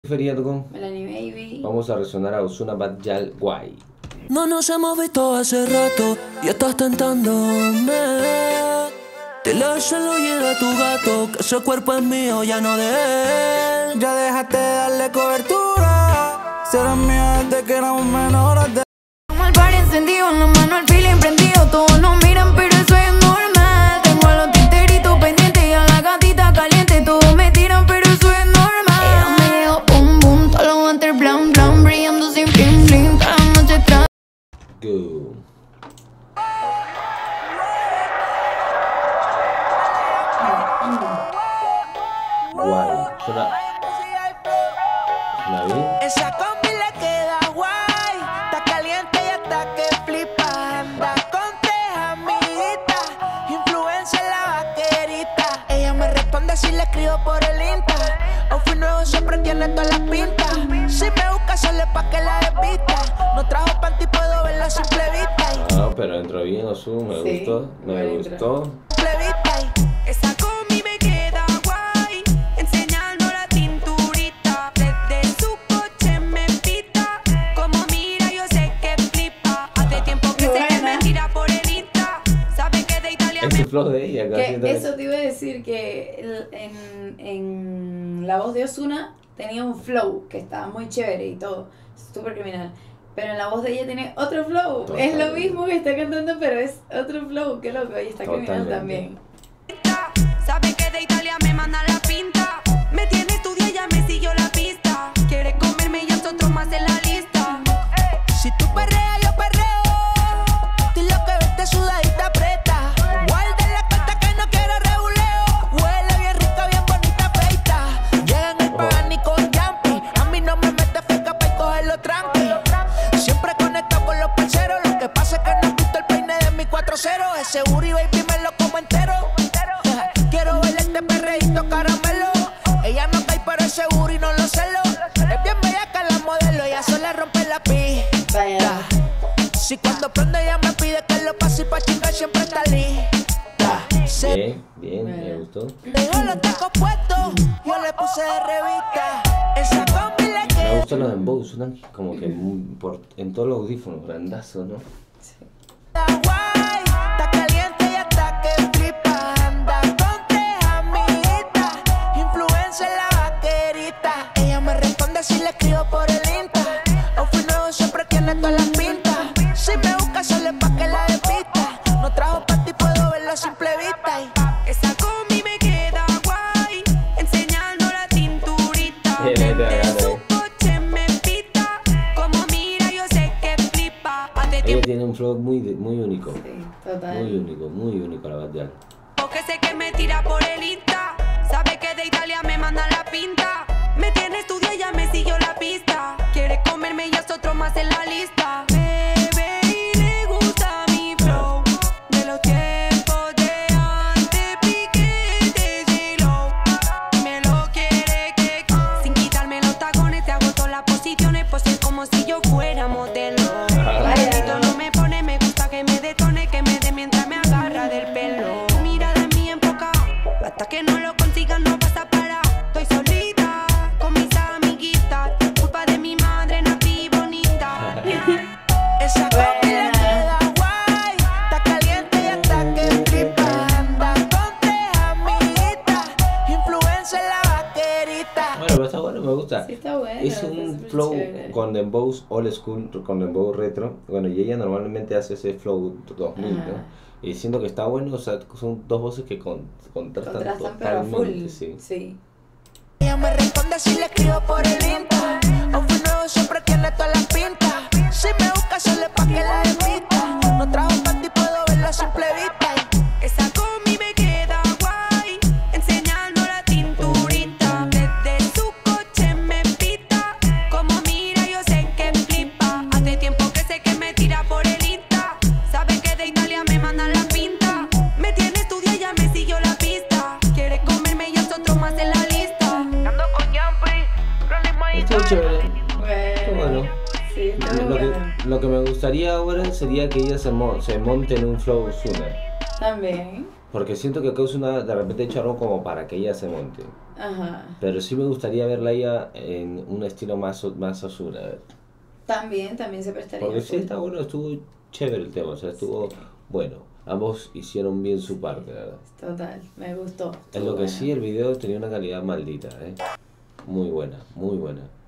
Feriado, Melanie Baby. vamos a resonar a Ozuna Bad Gyal Guay. No nos hemos visto hace rato y estás tentándome. Dile a ese lo llega a tu gato, que ese cuerpo es mío, ya no de él. Ya dejaste de darle cobertura, serás mía desde que éramos menores de... Como el par encendido, en la mano el feeling prendido. Todos nos miran pero eso es normal. Tengo a los titeritos pendientes y a la gatita caliente. Todos me tiran pero eso es normal. Ella me dejó pum pum, todos los guantes blan blan, brillando sin bling bling, toda la noche tras. Go. Guay. Suena bien. Esa combi le queda guay, está caliente y hasta que flipa. Anda con tres amiguitas, influencia en la vaquerita. Ella me responde si le escribo por el Insta. Outfit nuevo siempre tiene todas las pintas. Si me busca solo pa' que la despista. No trajo panty, puedo verla a simple vista. No, pero entró bien Ozuna, me Sí, gustó, me buena gustó. Simple vista. Esa combi me queda guay, enseñando la tinturita. Desde su coche me pita, como mira yo sé que flipa. Hace tiempo que sé que me tira por el Insta. Sabe que de Italia Ese flow de ella, casi Que eso te iba a decir que en la voz de Ozuna tenía un flow que estaba muy chévere y todo, súper criminal. Pero en la voz de ella tiene otro flow. Es lo mismo que está cantando, pero es otro flow. Qué loco, ella está criminal también. sabe que de Italia me manda la pinta. Me tiene estudia y ya me siguió la pista. Quiere comerme y otro más en la lista. Si tú perreas, yo perreo. Dile que vete sudadita aprieta. Guarda la cuenta que no quiero rebuleo. Huele bien rica, bien bonita, feita. Llega en el pan y con Jumpy. A mí no me mete feca pa' y cogerlo tranqui. Siempre conectado con los parceros. Lo que pasa es que no gusta el peine de mi 4-0. Ese Uri baby me lo como entero. Quiero ver este perreíto caramelo. Ella no cae pero ese Uri no lo celo. Es bien bella que la modelo. Ella sola rompe la pista. Vaya. Si cuando prende ella me pide que lo pase y pa' chingar siempre está lista. Se Bien, bien, me Bueno. gustó. dejó los tacos puestos, yo le puse de revista. Esa combi le Me queda gustan los dembow, suenan como que en todos los audífonos, grandazo, ¿no? guay. Está caliente y hasta que flipa. Anda con tres amiguitas, influencia en la vaquerita. Ella me responde si le escribo por el Insta. Outfit nuevo siempre tiene todas las pintas. Si me busca solo pa' que la despista. No trajo panty, puedo verlo a simple vista. Esa combi me queda guay, enseñando la tinturita. Desde su coche me pita, como mira yo sé que flipa. Hace Ella tiempo tiene un flow muy único. Sí, total. Muy único la Bad Gyal. que sé que me tira por el Insta. Sabe que de Italia me manda la pinta. Me tiene estudia y ya me siguió la pista. Quiere comerme y es otro más en la lista. Bebe y le gusta mi flow. De los tiempos de antes, piquete J-Lo. Me lo quiere que sin quitarme los tacones te hago todas las posiciones. Pues es como si yo fuera modelo. Bailadito no me pone, me gusta que me detone, que me dé mientras me agarra del pelo. Tu mirada en mí enfoca, hasta que no lo consigas no vas a parar. Estoy solita con mis amiguitas, culpa de mi madre nací bonita. Esa combi le queda guay, está caliente y hasta que flipa. Anda con tres amiguitas, influencia en la vaquerita. Bueno, pero está bueno, me gusta. Sí, está bueno. Es está un súper flow chévere. con dembows old school, con dembow retro. Bueno, y ella normalmente hace ese flow 2000, Ajá. ¿no? Y siento que está bueno, o sea, son dos voces que contrastan Contrastan, pero a full. totalmente, sí. Sí. Ella me responde si le escribo por el Insta. Outfit nuevo siempre tiene todas las pintas. Si me busca solo pa' que la despista. No trajo panty, puedo verlo a simple vista. Esa combi me queda guay, enseñando la tinturita. Desde su coche me pita, como mira yo sé que flipa. Hace tiempo que sé que me tira por el Insta. Sabe que de Italia me manda la pinta. Me tiene estudia y ya me siguió la pista. Quiere comerme y es otro más en la lista. Ando con Jumpy, Está chévere, está bueno. Sí, está bueno. Lo que me gustaría ahora sería que ella se monte en un flow Ozuna. También. Porque siento que acá Ozuna de repente echa algo como para que ella se monte. Ajá. Pero sí me gustaría verla ella en un estilo más Ozuna. También se prestaría. Porque sí full. está bueno, estuvo chévere el tema, o sea, estuvo bueno. Ambos hicieron bien su parte, la verdad. Total, me gustó. En lo que sí, el video tenía una calidad maldita, muy buena, muy buena.